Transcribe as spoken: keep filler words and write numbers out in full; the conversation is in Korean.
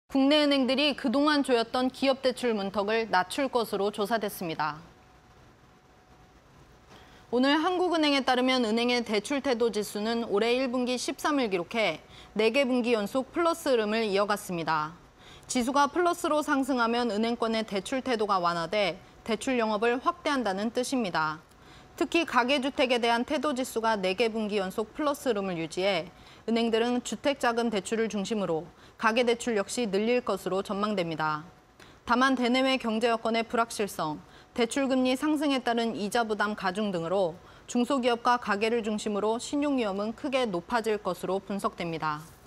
국내 은행들이 그동안 조였던 기업 대출 문턱을 낮출 것으로 조사됐습니다. 오늘 한국은행에 따르면 은행의 대출 태도 지수는 올해 일 분기 십삼 일 기록해 네 개 분기 연속 플러스 흐름을 이어갔습니다. 지수가 플러스로 상승하면 은행권의 대출 태도가 완화돼 대출 영업을 확대한다는 뜻입니다. 특히 가계주택에 대한 태도 지수가 네 개 분기 연속 플러스 흐름을 유지해 은행들은 주택자금 대출을 중심으로 가계대출 역시 늘릴 것으로 전망됩니다. 다만 대내외 경제 여건의 불확실성, 대출금리 상승에 따른 이자 부담 가중 등으로 중소기업과 가계를 중심으로 신용 위험은 크게 높아질 것으로 분석됩니다.